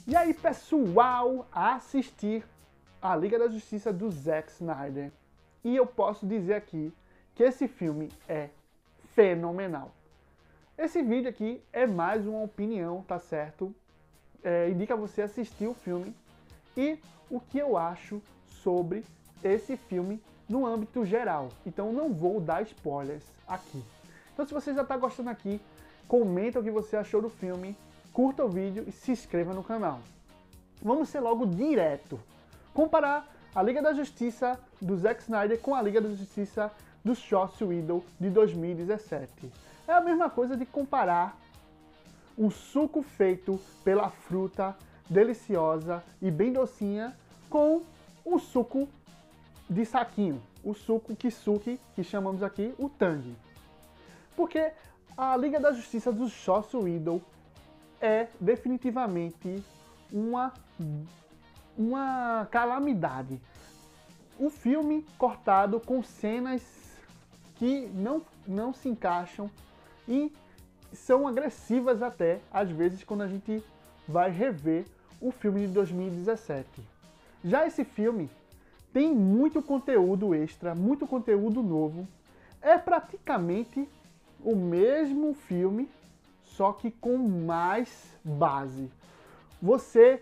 E aí, pessoal, assistir a Liga da Justiça do Zack Snyder. E eu posso dizer aqui que esse filme é fenomenal. Esse vídeo aqui é mais uma opinião, tá certo? Indica você assistir o filme e o que eu acho sobre esse filme no âmbito geral. Então não vou dar spoilers aqui. Então se você já está gostando aqui, comenta o que você achou do filme, curta o vídeo e se inscreva no canal. Vamos ser logo direto. Comparar a Liga da Justiça do Zack Snyder com a Liga da Justiça do Joss Whedon de 2017. É a mesma coisa de comparar um suco feito pela fruta deliciosa e bem docinha com um suco de saquinho, o suco Kisuke, que chamamos aqui o Tang. Porque a Liga da Justiça do Joss Whedon é definitivamente uma calamidade. O filme cortado com cenas que não se encaixam e são agressivas até, às vezes, quando a gente vai rever o filme de 2017. Já esse filme tem muito conteúdo extra, muito conteúdo novo. É praticamente o mesmo filme, só que com mais base. Você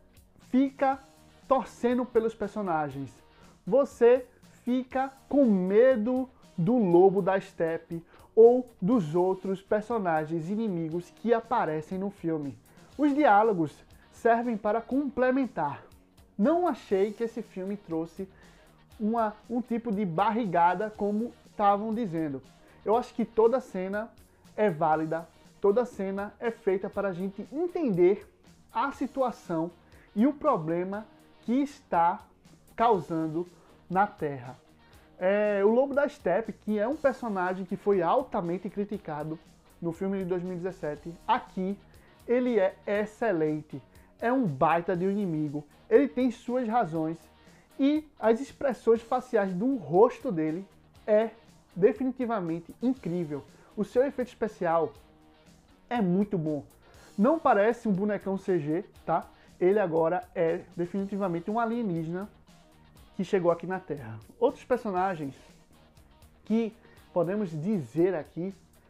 fica torcendo pelos personagens. Você fica com medo do Lobo da Steppe ou dos outros personagens inimigos que aparecem no filme. Os diálogos servem para complementar. Não achei que esse filme trouxe um tipo de barrigada como estavam dizendo. Eu acho que toda cena é válida, toda cena é feita para a gente entender a situação e o problema que está causando na Terra. O Lobo da Steppe, que é um personagem que foi altamente criticado no filme de 2017, aqui ele é excelente. É um baita de um inimigo, ele tem suas razões e as expressões faciais do rosto dele é definitivamente incrível. O seu efeito especial é muito bom. Não parece um bonecão CG, tá? Ele agora é definitivamente um alienígena que chegou aqui na Terra. Outros personagens que podemos dizer aqui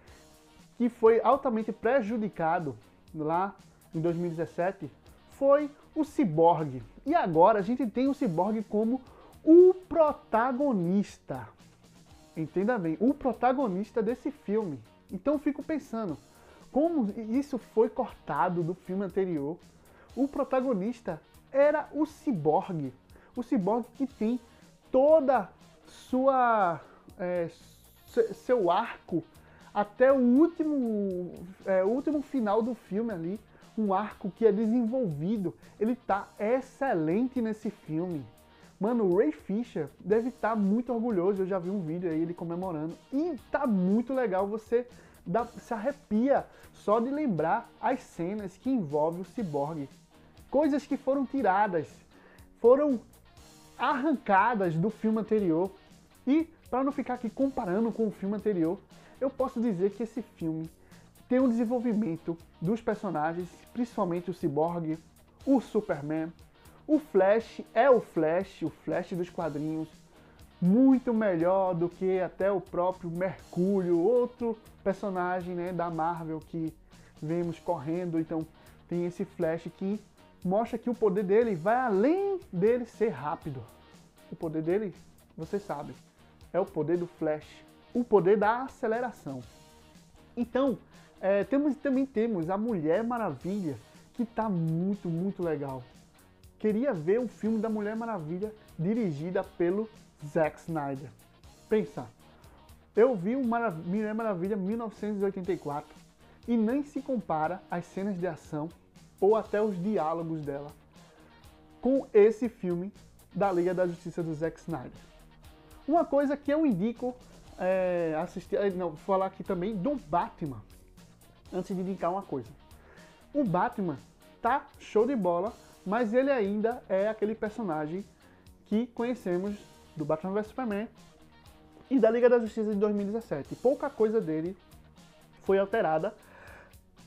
que foi altamente prejudicado lá em 2017 foi o Cyborg. E agora a gente tem o Cyborg como o protagonista. Entenda bem, o protagonista desse filme. Então eu fico pensando, como isso foi cortado do filme anterior? O protagonista era o Cyborg. O Cyborg que tem toda seu arco até o último final do filme ali, um arco que é desenvolvido. Ele tá excelente nesse filme. Mano, o Ray Fisher deve estar muito orgulhoso. Eu já vi um vídeo aí ele comemorando. E tá muito legal, você se arrepia só de lembrar as cenas que envolvem o Cyborg. Coisas que foram tiradas, foram arrancadas do filme anterior. E para não ficar aqui comparando com o filme anterior, eu posso dizer que esse filme tem um desenvolvimento dos personagens, principalmente o Cyborg, o Superman, o Flash é o Flash dos quadrinhos, muito melhor do que até o próprio Mercúrio, outro personagem, né, da Marvel que vemos correndo. Então tem esse Flash que mostra que o poder dele vai além dele ser rápido. O poder dele, você sabe, é o poder do Flash, o poder da aceleração. Então, também temos a Mulher Maravilha, que está muito legal. Queria ver um filme da Mulher Maravilha dirigida pelo Zack Snyder. Pensa, eu vi Mulher Maravilha 1984 e nem se compara as cenas de ação ou até os diálogos dela com esse filme da Liga da Justiça do Zack Snyder. Uma coisa que eu indico falar aqui também do Batman, antes de indicar uma coisa. O Batman tá show de bola, mas ele ainda é aquele personagem que conhecemos do Batman vs Superman e da Liga da Justiça de 2017. Pouca coisa dele foi alterada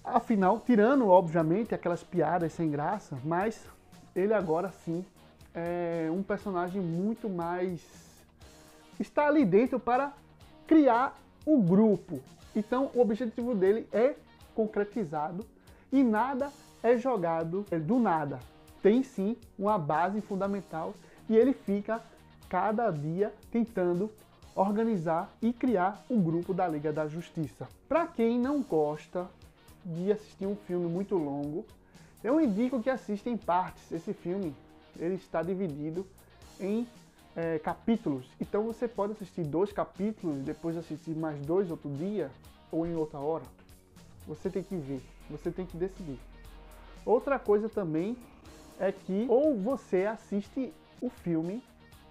Afinal, tirando, obviamente, aquelas piadas sem graça, mas ele agora sim é um personagem muito mais... está ali dentro para criar o grupo. Então, o objetivo dele é concretizado e nada é jogado do nada. Tem sim uma base fundamental e ele fica cada dia tentando organizar e criar o grupo da Liga da Justiça. Para quem não gosta de assistir um filme muito longo, eu indico que assista em partes. Esse filme ele está dividido em capítulos, então você pode assistir 2 capítulos, depois assistir mais 2 outro dia ou em outra hora. Você tem que ver, você tem que decidir. Outra coisa também é que ou você assiste o filme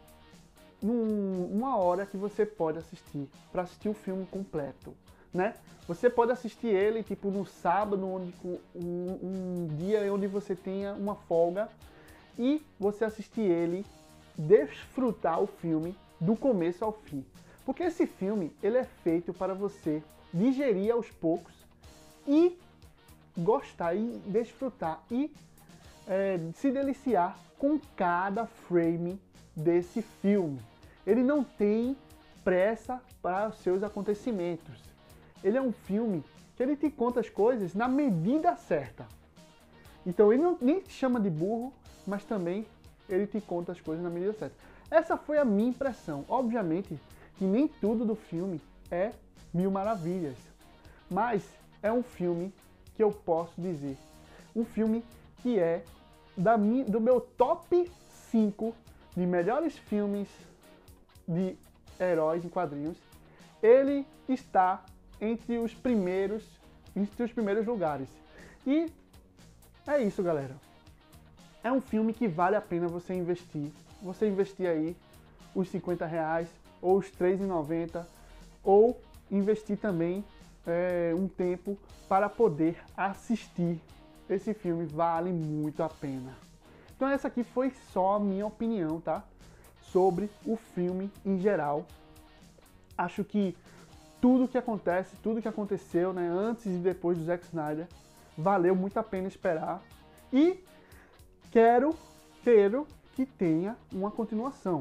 numa hora que você pode assistir, para assistir o filme completo, né? Você pode assistir ele tipo no sábado, um dia onde você tenha uma folga, e você assistir ele, desfrutar o filme do começo ao fim. Porque esse filme ele é feito para você digerir aos poucos e gostar e desfrutar e se deliciar com cada frame desse filme. Ele não tem pressa para os seus acontecimentos. Ele é um filme que ele te conta as coisas na medida certa. Então ele nem te chama de burro, mas também ele te conta as coisas na medida certa. Essa foi a minha impressão. Obviamente que nem tudo do filme é mil maravilhas, mas é um filme que eu posso dizer, um filme que é do meu top 5 de melhores filmes de heróis em quadrinhos. Ele está entre os primeiros lugares. E é isso, galera. É um filme que vale a pena você investir. Você investir aí os R$50 ou os R$3,90, ou investir também um tempo para poder assistir. Esse filme vale muito a pena. Então essa aqui foi só a minha opinião, tá? Sobre o filme em geral. Acho que tudo que acontece, tudo que aconteceu, né, antes e depois do Zack Snyder, valeu muito a pena esperar. E quero que tenha uma continuação.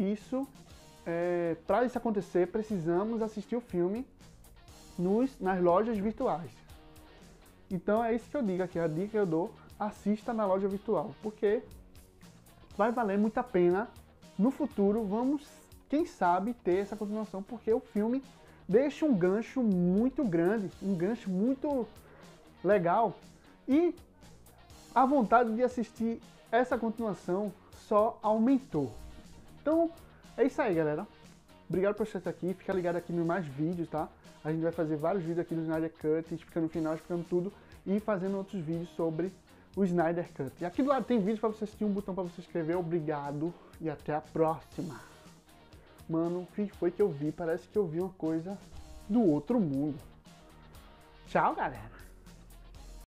Para isso acontecer, precisamos assistir o filme nas lojas virtuais. Então é isso que eu digo aqui, a dica que eu dou: assista na loja virtual, porque vai valer muito a pena. No futuro vamos, quem sabe, ter essa continuação, porque o filme deixa um gancho muito grande, um gancho muito legal, e a vontade de assistir essa continuação só aumentou. Então é isso aí, galera. Obrigado por assistir aqui, fica ligado aqui nos mais vídeos, tá? A gente vai fazer vários vídeos aqui do Snyder Cut, explicando o final, explicando tudo, e fazendo outros vídeos sobre o Snyder Cut. E aqui do lado tem vídeo para você assistir, um botão para você inscrever. Obrigado e até a próxima. Mano, o que foi que eu vi? Parece que eu vi uma coisa do outro mundo. Tchau, galera.